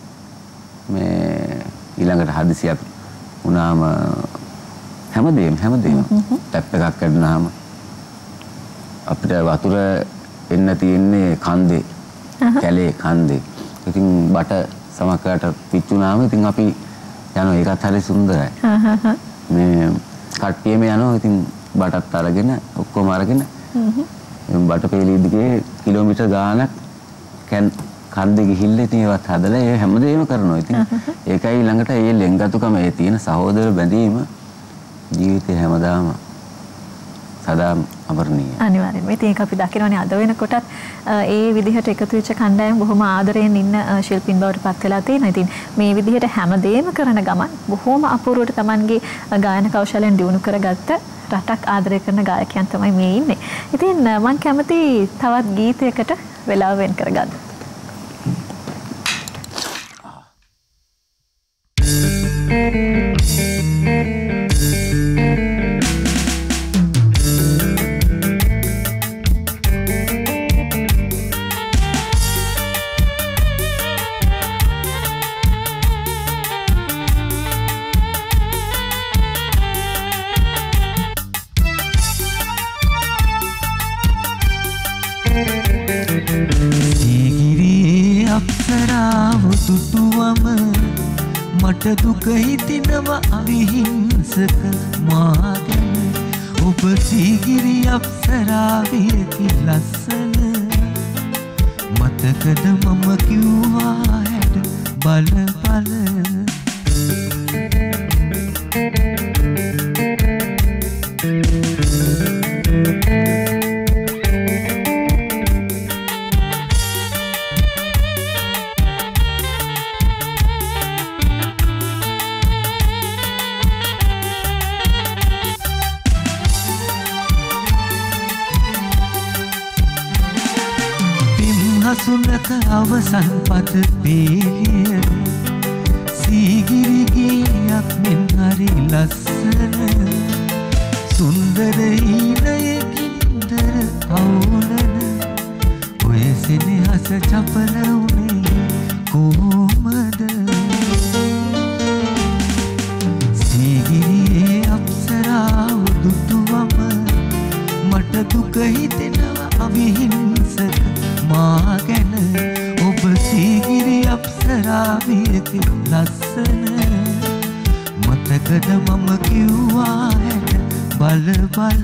මේ ඊළඟට හදිසියක් වුණාම හැමදේම හැමදේම ටැප් එකක් කඩනාම අපිට වතුර එන්න තියෙන්නේ කන්දේ. කැලේ කන්දේ. ඉතින් බට සමකරට පිච්චුනාම ඉතින් අපි යනවා ඒකත් හරි සුන්දරයි. මේ කට්ටියම යනවා ඉතින් බටත් අරගෙන ඔක්කොම අරගෙන බට පෙළි දිගේ කිලෝමීටර් ගාණක් කන් කන්දේ ගිහිල්ලා ඉතින් ඒවත් හදලා ඒ හැමදේම කරනවා. ඉතින් ඒකයි ළඟට ඒ ලෙන්ගතුකම ඒ තියෙන සහෝදර බැඳීම ජීවිතේ හැමදාම සදාම අමරණීය. අනිවාර්යෙන්ම. ඉතින් ඒක අපි දකිනවනේ අද වෙනකොටත් ඒ විදිහට එකතු වෙච්ච කණ්ඩායම බොහොම ආදරයෙන් ඉන්න ශිල්පීන් බවට පත් වෙලා තියෙනවා. ඉතින් මේ විදිහට හැමදේම කරන ගමන් බොහොම අපූර්වට Tamanගේ ගායන කෞශලයන් දියුණු කරගත්ත රටක් ආදරය කරන ගායකයන් තමයි මේ ඉන්නේ. ඉතින් මම කැමති තවත් ගීතයකට වෙලාව වෙන් කරගන්න. මට දුක හිතිනවා අවිහිංසක මාගෙන ඔබ සීගිරි අප්සරාවියකි ලස්සන මතකද මම කිව්වා හැට බල බල සුනක අවසන් පද පේලිය සීගිරි ගීයක් මෙන් හරි ලස්සන සුන්දර ඊනයකින්දර අවුලන ඔය සෙනෙහස චපල උනේ කොහොමද සීගිරියේ අප්සරාව දුටුවම මට දුක හිතෙනවා අවිහිංසක මා ගැන ඔබ සීගිරි අප්සරාවියකි ලස්සන මතකද මම කිව්වා හැට බල බල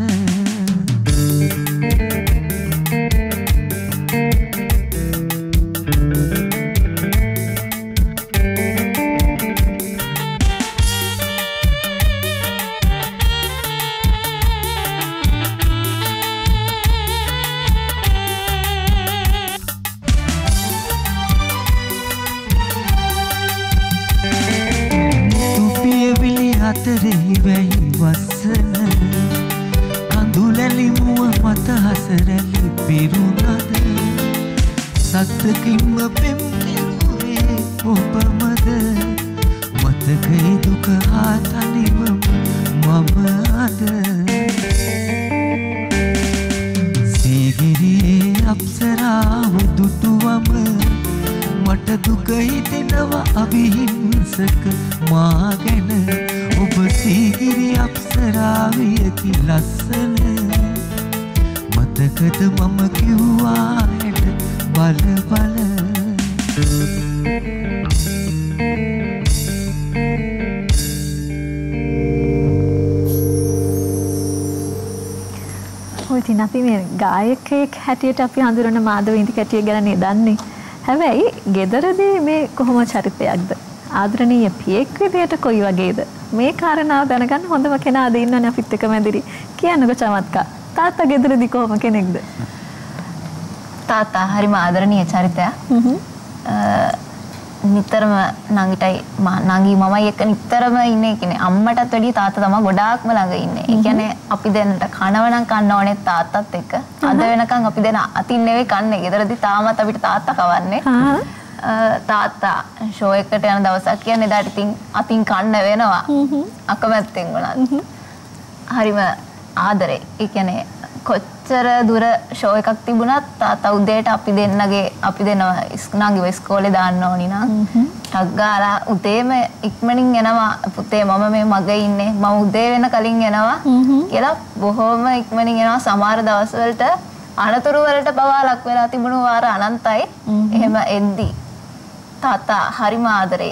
අතරෙහි වැහි වස්සන කඳුලැලි මුව මත හසරැලි පිරුණද සත්තකින්ම පෙම් කෙරුවේ ඔබමද මතකයි දුක හා තනිවම මම අද සීගිරියේ අප්සරාව දුටුවම මට දුක හිතෙනවා අවිහිංසක මා ගැන ඔබ සීගිරි අප්සරාවියකි ලස්සන මතකද මම කිව්වා හැට බල බල ඔය ඉතින් අපි මේ ගායකයෙක් හැටියට අපි හඳුනන මාධව ඉන්දිකැටිය ගැන දන්නේ. හැබැයි ගෙදරදී මේ කොහොම චරිතයක්ද? ආදරණීය පියෙක් විදියට කොයි වගේද? මේ කාරණාව දැනගන්න හොඳම කෙනා අද ඉන්නවනේ අපිත් එක්ක මැදිරි. කියන්නකෝ චමත්කා. තාත්තා ගෙදරදී කොහොම කෙනෙක්ද? තාත්තා හරිම ආදරණීය චරිතයක්. නිතරම නංගිටයි නංගි මමයි එක්ක නිතරම ඉන්නේ කියන්නේ අම්මටත් වැඩිය තාත්තා තමයි ගොඩාක්ම ළඟ ඉන්නේ. ඒ කියන්නේ අපි දෙන්නට කනව නම් කන්න ඕනේ තාත්තත් එක්ක. අද වෙනකන් අපි දෙන අතින් නෙවෙයි කන්නේ. ගෙදරදී තාමත් අපිට තාත්තා කවන්නේ. තාත්තා ෂෝ එකට යන දවසක් කියන්නේ එදාට ඉතින් අතින් කන්න වෙනවා. අකමැත්තෙන් වුණත්. හරිම ආදරේ. ඒ කියන්නේ කොච්චර දුර ෂෝ එකක් තිබුණත් තාත්තා උදේට අපි දෙන්නගේ අපි දෙනවා නංගිව ඉස්කෝලේ දාන්න ඕනි නම් ටක් ගාලා උදේම ඉක්මනින් එනවා පුතේ මම මේ මගේ ඉන්නේ මම උදේ වෙන කලින් එනවා කියලා බොහොම ඉක්මනින් එනවා සමහර දවස් වලට අනතුරු වලට පවා ලක් වෙලා තිබුණු වාර අනන්තයි එහෙම එද්දි තාත්තා හරිම ආදරේ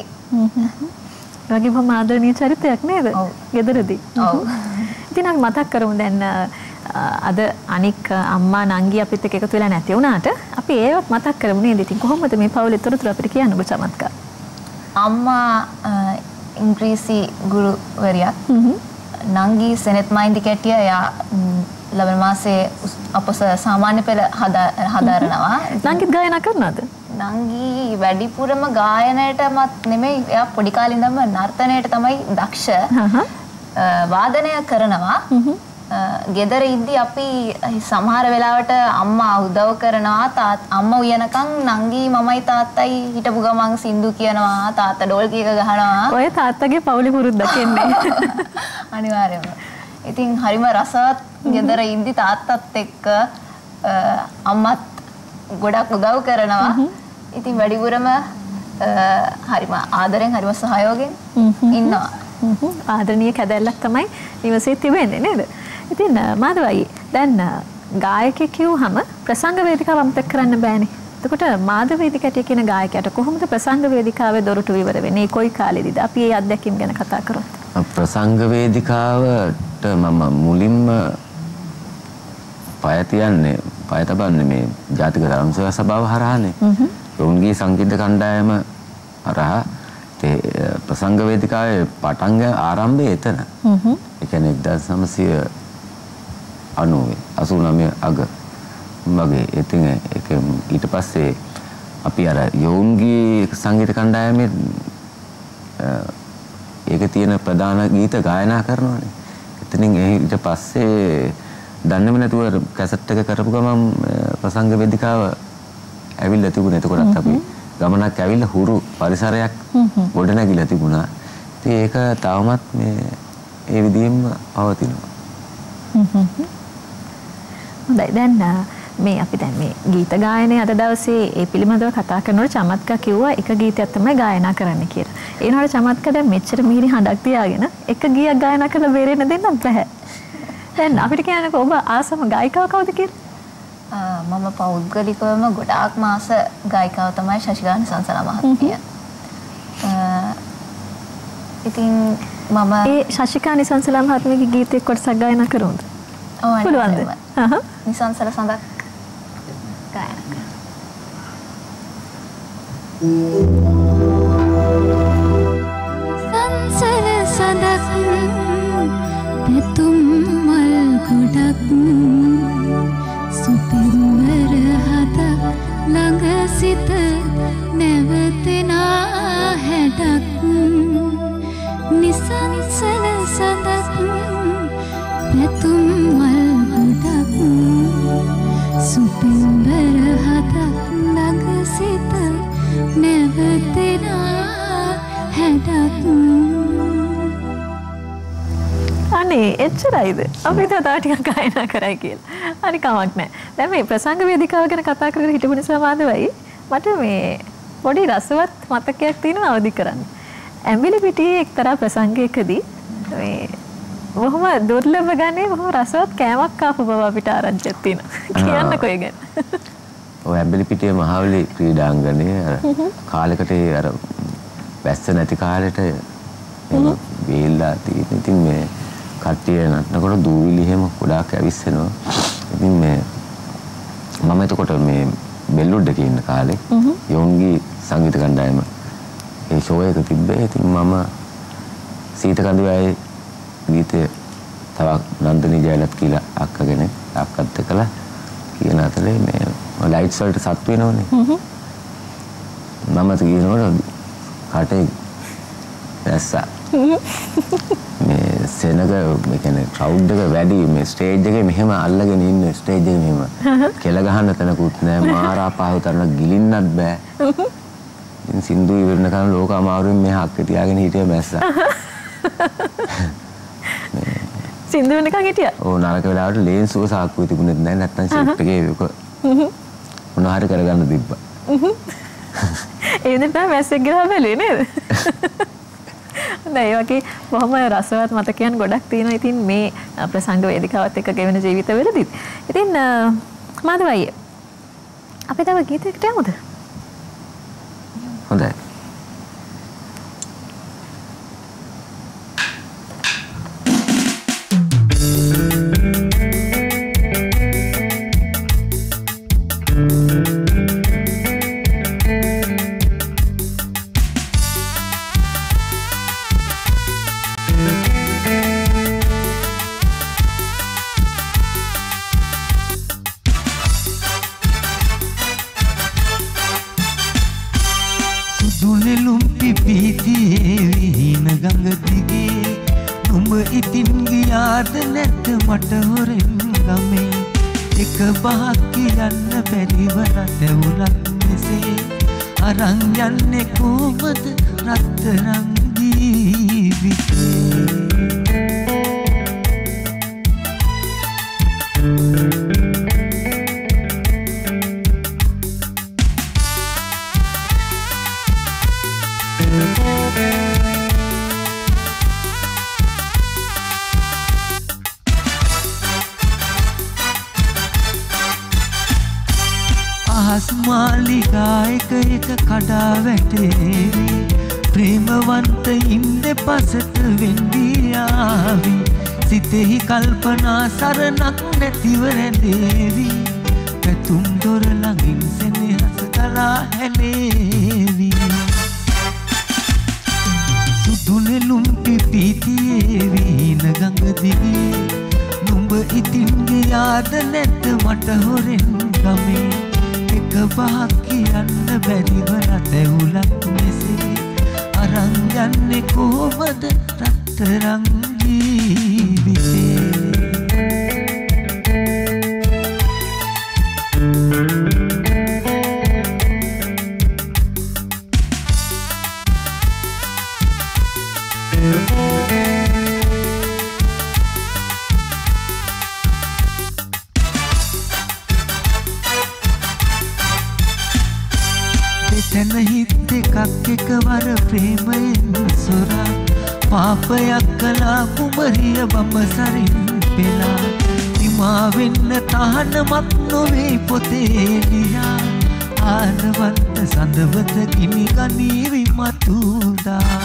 වගේ බොහොම ආදරණීය චරිතයක් නේද ගෙදරදී ඔව් ඉතින් අපි මතක් කරමු දැන් අද අනික් අම්මා නංගි අපිත් එක්ක එකතු වෙලා නැති වුණාට අපි ඒවත් මතක් කරමු නේද? ඉතින් කොහොමද මේ පවුලේ තොරතුරු අපිට කියන්නකෝ චමත්කා. අම්මා ඉංග්‍රීසි ගුරුවරියක්. නංගි සෙනෙත් මයින්දි කැටිය යා ලබන මාසේ අපොස සාමාන්‍ය පෙළ හදාරනවා. නංගිත් ගායනා කරනවද? නංගි වැඩිපුරම ගායනයටමත් නෙමෙයි එයා පොඩි කාලේ ඉඳන්ම නර්තනයට තමයි දක්ෂ. වාදනය කරනවා. ගෙදර ඉද්දි අපි සමහර වෙලාවට අම්මා උදව් කරනවා තාත් අම්මා උයනකම් නංගි මමයි තාත්තයි හිටපු ගමන් සින්දු කියනවා තාත්තා ඩෝල් කීක ගහනවා ඔය තාත්තගේ පවුලේ පුරුද්දක් එන්නේ අනිවාර්යයෙන්ම ඉතින් හරිම රසවත් ගෙදර ඉද්දි තාත්තත් එක්ක අම්මත් ගොඩක් උදව් කරනවා ඉතින් වැඩිපුරම හරිම ආදරෙන් හරිම සහයෝගයෙන් ඉන්නවා ආදරණීය කැදැල්ලක් තමයි නිවසේ තිබෙන්නේ නේද? ඉතින් මාධවයි දැන් ගායකයෙක් කිව්වහම ප්‍රසංග වේදිකාව අමතක කරන්න බෑනේ. එතකොට මාධව වේදිකටිය කියන ගායකයාට කොහොමද ප්‍රසංග වේදිකාවේ දොරටු විවර වෙන්නේ? කොයි කාලෙදිද? අපි ඒ අත්දැකීම් ගැන කතා කරමු. ප්‍රසංග වේදිකාවට මම මුලින්ම පය තියන්නේ පය තබන්නේ මේ ජාතික ධර්ම සේවා සභාව හරහානේ. උන්ගේ සංගීත කණ්ඩායම හරහා ප්‍රසංග වේදිකාවේ පටන් ආරම්භය එතන. ඒ කියන්නේ එක්දාස් නවසිය අනූ නවය අග වගේ ඉතින් ඒක ඊට පස්සේ අපි අර යෝන්ගේ සංගීත කණ්ඩායමේ ඒකේ තියෙන ප්‍රධාන ගීත ගායනා කරනවානේ. එතනින් ඊට පස්සේ දන්නේම නැතුව කැසට් එක කරපු ගමන් ප්‍රසංග වේදිකාව ඇවිල්ලා තිබුණා. එතකොටත් අපි ගමනක් ඇවිල්ලා හුරු පරිසරයක් ගොඩනැගිලා තිබුණා. ඉතින් ඒක තවමත් මේ ඒ විදිහෙම පවතිනවා. හොඳයි දැන් මේ අපි දැන් මේ ගීත ගායනයේ අද දවසේ ඒ පිළිබඳව කතා කරනකොට චමත්කා කිව්වා එක ගීතයක් තමයි ගායනා කරන්න කියලා. ඒ නෝර චමත්කා දැන් මෙච්චර මිහිරි හඬක් තියාගෙන එක ගීයක් ගායනා කරලා බේරෙන්න දෙන්න බෑ. දැන් අපිට කියන්නකෝ ඔබ ආසම ගායිකාව කවුද කියලා? මම පෞද්ගලිකවම ගොඩාක් මාස ගායිකාව තමයි ශශිකාන්ත සංසලා මහත්මිය. ඉතින් මම ඒ ශශිකාන්ත සංසලා මහත්මියගේ ගීතේ කොටසක් ගායනා කරමුද? ඔව් පුළුවන්ද? හහ. නිසංසල සඳක් ගායනා කරමු. සංසල සඳක් පෙතුම් මල් ගොඩක් සුපින්වර හදක් ළඟ සිට නැවතෙනා හැඩක් නිසංසල සඳක් පෙතුම් මල් ගොඩක් සුපින්වර හදක් ළඟ සිට නැවතෙනා හැඩක් අනේ එච්චරයිද? අපි තව ටිකක් ගායනා කරයි කියලා. හරි කමක් නැහැ. දැන් මේ ප්‍රසංග වේදිකාව ගැන කතා කරගෙන හිටපු නිසා මාධවයි මට මේ පොඩි රසවත් මතකයක් තියෙනවා අවදි කරන්න. ඇඹිලි පිටියේ එක්තරා ප්‍රසංගයකදී මේ බොහොම දුර්ලභ ගන්නේ බොහොම රසවත් කෑමක් ආපු බව අපිට ආරංචියක් තියෙනවා. කියන්නකෝ ඒ ගැන. ඔය ඇඹිලි පිටියේ මහවැලි ක්‍රීඩාංගණයේ අර කාලෙකට අර වැස්ස නැති කාලෙට වේල්ලා තියෙන. ඉතින් මේ කට්ටිය නටනකොට දූවිලි එහෙම ගොඩාක් ඇවිස්සෙනවා. ඉතින් මේ මම එතකොට මේ බෙල්ලුඩ් එකේ ඉන්න කාලේ යෝන්ගේ සංගීත කණ්ඩායම ඒ ෂෝ එක තිබ්බේ. ඉතින් මම සීත කඳුවයි ගීතය තව නන්දනී ජයලත් කියලා අක්ක කෙනෙක් අක්කත් එක්කලා කියන අතරේ මේ ලයිට්ස් වලට සත් වෙනවනේ. හ්ම්. මම කියනකොට කටේ දැස්සා. මේ සෙනග මේ කියන්නේ ක්‍රවුඩ් එක වැඩි මේ ස්ටේජ් එකේ මෙහෙම අල්ලගෙන ඉන්න ස්ටේජ් එකේ මෙහෙම කෙල ගහන්න තැනකුත් නෑ මාරා පාහු තරන ගිලින්නත් බෑ. ඉතින් සින්දු ඉවරන කන ලෝක අමාරුවෙන් මේ හක්කේ තියාගෙන හිටිය මැස්සා. සින්දු වෙනකන් හිටියා. ඕ නරක වෙලාවට ලේන්සුව සාක්කුවේ තිබුණෙත් නෑ නැත්තම් ෂිප්ට් එකේ ඒක මොනවා හරි කරගන්න තිබ්බා. ඒ වෙනද තමයි මැස්සෙක් ගිහලා බැලුවේ නේද? නෑ ඒ වගේ බොහොම රසවත් මතකයන් ගොඩක් තියෙනවා. ඉතින් මේ ප්‍රසංග වේදිකාවත් එක්ක ගෙවෙන ජීවිතවලදීත්. ඉතින් මාධවයි අපි තව ගීතයකට යමුද? හොඳයි. කල්පනා සරණක් නැතිව රැඳේවි පැතුම් දොර ළඟින් සෙනෙහස කලා හැලේවි සුදු නෙළුම් පිපිතියේවි නගඟ දිගේ නුඹ ඉතින් ගියාද නැද්ද මට හොරෙන් ගමේ එක බහක් කියන්න බැරිව රටැවුලක් මෙසේ අරන් යන්නේ කොහොමද රත්තරන් ජීවිතේ දෙතන හිත් දෙකක් එකවර ප්‍රේමයෙන් සොරා පාපයක් කලා කුමරිය බඹසරින් පෙලා නිමා වෙන්න තහනමක් නොවේ පොතේ ලියා ආනවන්ත සඳවත කිමි ගනීවි මතුදා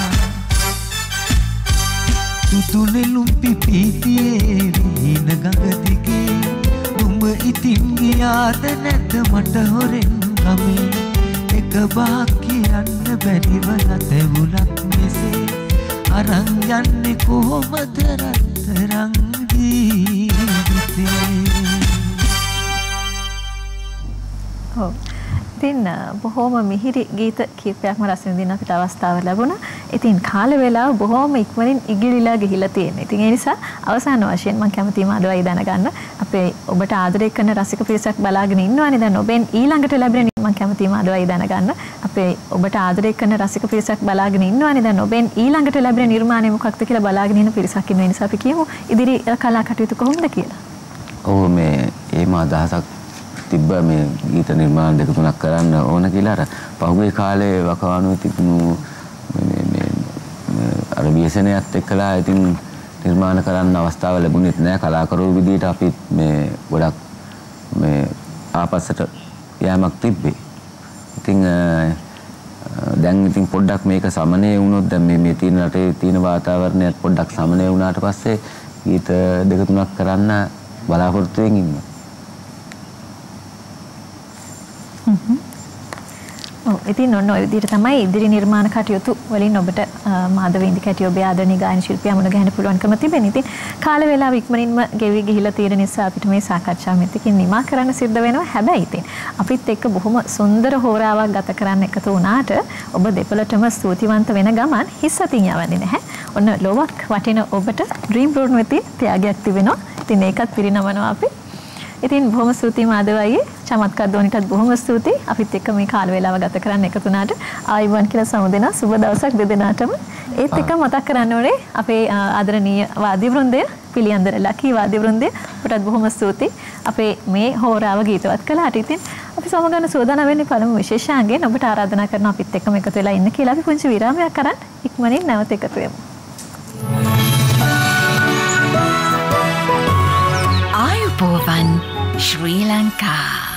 සුදු නෙළුම් පිපිතියේ නගඟ දිගේ නුඹ ඉතින් ගියාද නැද්ද මට හොරෙන් ගමේ එක බහක් කියන්න බැරිව නැතෙවුලක් මෙසේ අරන් යන්නේ කොහොමද රත්තරන් ජීවිතේ. ඔව්. ඉතින් බොහොම මිහිරි ගීත කීපයක්ම රස විඳින්න අපිට අවස්ථාව ලැබුණා. ඉතින් කාල වේලාව බොහොම ඉක්මනින් ඉගිලිලා ගිහිලා තියෙනවා. ඉතින් ඒ නිසා අවසාන වශයෙන් මම කැමතියි මාදවයි දැනගන්න අපේ ඔබට ආදරය කරන රසික පිරිසක් බලාගෙන ඉන්නවනේ දැන් ඔබෙන් ඊළඟට ලැබෙන මම කැමතියි මාදවයි දැනගන්න අපේ ඔබට ආදරය කරන රසික පිරිසක් බලාගෙන ඉන්නවනේ දැන් ඔබෙන් ඊළඟට ලැබෙන නිර්මාණය මොකක්ද කියලා බලාගෙන ඉන්න පිරිසක් ඉන්න නිසා අපි කියමු ඉදිරි කලා කටයුතු කොහොමද කියලා. ඔව් මේ ඒම අදහසක් තිබ්බ මේ ගීත නිර්මාණ දෙක තුනක් කරන්න ඕන කියලා අර පහුගිය කාලේ වකවානුවේ තිබුණු මේ මේ අර ව්‍යසනයත් එක්කලා ඉතින් නිර්මාණ කරන්න අවස්ථාව ලැබුණෙත් නෑ කලාකරුවෝ විදියට අපි මේ ගොඩක් මේ ආපස්සට යෑමක් තිබ්බේ. ඉතින් දැන් ඉතින් පොඩ්ඩක් මේක සමනය වුණොත් දැන් මේ මේ තියෙන රටේ තියෙන වාතාවරණයත් පොඩ්ඩක් සමනය වුණාට පස්සේ ගීත දෙක තුනක් කරන්න බලාපොරොත්තු වෙමින් ඉන්නවා. ඔව් ඉතින් ඔන්න ඔය විදිහට තමයි ඉදිරි නිර්මාණ කටයුතු වලින් ඔබට මාධව ඉන්දි කැටි ඔබේ ආදරණීය ගායන ශිල්පියා මුණ ගැහෙන්න පුළුවන්කම තිබෙනවා. ඉතින් කාල වේලාව ඉක්මනින්ම ගෙවි ගිහිලා තියෙන නිසා අපිට මේ සාකච්ඡාව මෙතකින් නිමා කරන්න සිද්ධ වෙනවා. හැබැයි ඉතින් අපිත් එක්ක බොහොම සුන්දර හෝරාවක් ගත කරන්න එකතු වුණාට ඔබ දෙපළටම ස්තුතිවන්ත වෙන ගමන් හිස් අතින් යවන්නේ නැහැ. ඔන්න ලොවක් වටින ඔබට ඩ්‍රීම් රෝඩ් වෙතින් ත්‍යාගයක් තිබෙනවා. ඉතින් ඒකත් පිරිනමනවා අපි. ඉතින් බොහොම ස්තුතියි මාධවයි. චමත්කාර දෝනිටත් බොහොම ස්තුතියි. අපිත් එක්ක මේ කාල වේලාව ගත කරන්න එකතු වුණාට ආයුබෝවන් කියලා සමුදෙනා සුබ දවසක් දෙදෙනාටම. ඒත් එක්ක මතක් කරන්න ඕනේ අපේ ආදරණීය වාද්‍ය වෘන්දය පිළියන්දර ලකී වාද්‍ය වෘන්දය ඔබටත් බොහොම ස්තුතියි. අපේ මේ හෝරාව ගීතවත් කළාට. ඉතින් අපි සමගන්න සූදානම් වෙන්නේ පළමු විශේෂාංගයෙන් ඔබට ආරාධනා කරනවා අපිත් එක්කම එකතු වෙලා ඉන්න කියලා. අපි පුංචි විරාමයක් කරන් ඉක්මනින් නැවත එකතු වෙමු. ආයුබෝවන් ශ්‍රී ලංකා